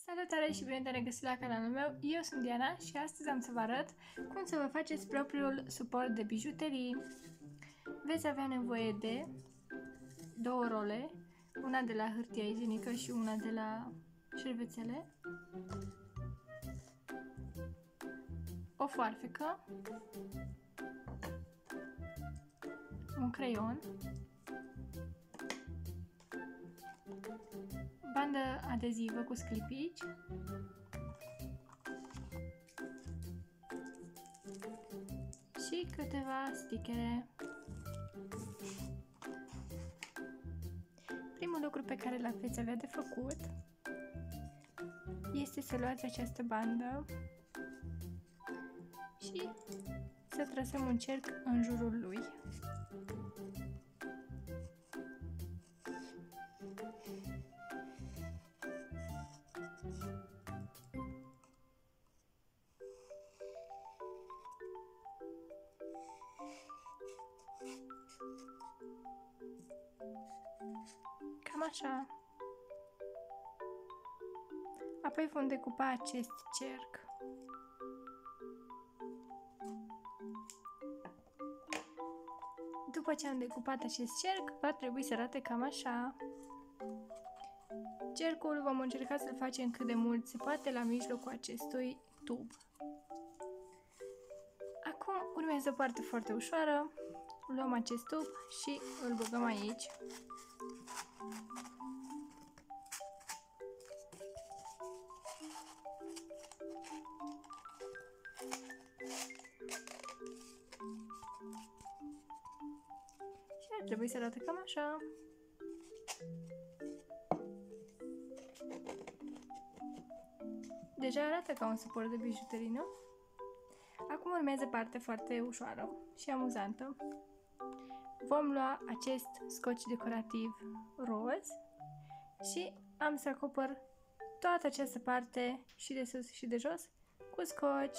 Salutare și bine te-am regăsit la canalul meu, eu sunt Diana și astăzi am să vă arăt cum să vă faceți propriul suport de bijuterii. Veți avea nevoie de două role, una de la hârtie igienică și una de la șervețele, o foarfecă, un creion, bandă adezivă cu sclipici, și câteva stickere. Primul lucru pe care l veți avea de făcut este să luați această bandă și să trasăm un cerc în jurul lui. Cam așa. Apoi vom decupa acest cerc. După ce am decupat acest cerc, va trebui să arate cam așa. Cercul vom încerca să-l facem cât de mult se poate la mijlocul acestui tub. Acum urmează o parte foarte ușoară. Luăm acest tub și îl băgăm aici. Și ar trebui să arate cam așa. Deja arată ca un suport de bijuterii, nu? Acum urmează partea foarte ușoară și amuzantă. Vom lua acest scoci decorativ roz și am să acopăr toată această parte și de sus și de jos cu scoci.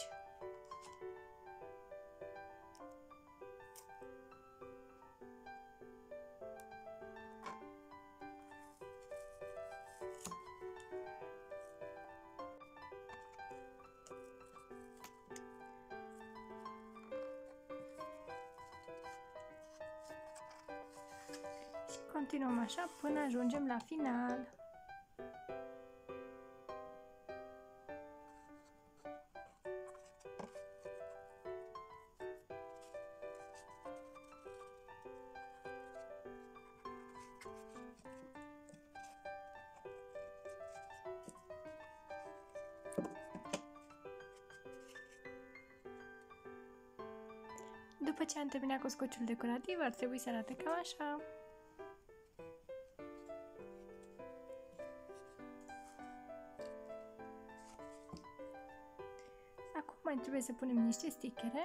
Continuăm așa până ajungem la final. După ce am terminat cu scociul decorativ, ar trebui să arate cam așa. Acum mai trebuie să punem niște stickere.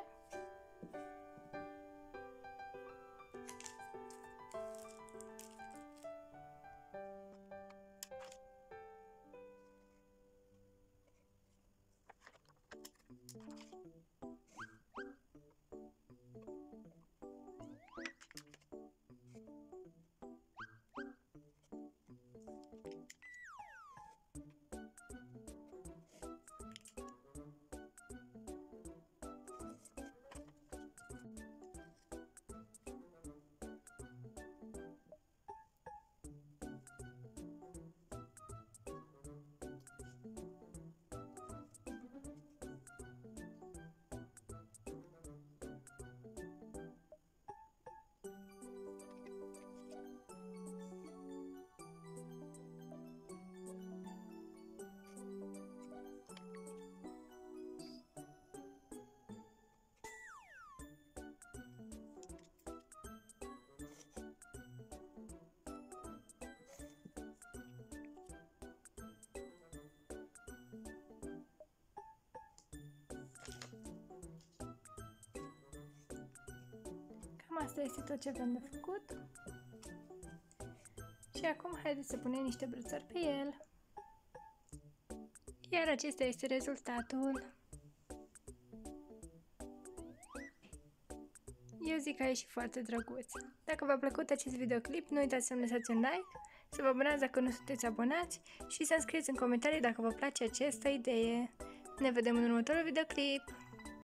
Asta este tot ce avem de făcut. Și acum haideți să punem niște brățări pe el. Iar acesta este rezultatul. Eu zic că a ieșit foarte drăguț. Dacă v-a plăcut acest videoclip, nu uitați să-mi lăsați un like să vă abonați dacă nu sunteți abonați și să-mi scrieți în comentarii dacă vă place această idee. Ne vedem în următorul videoclip!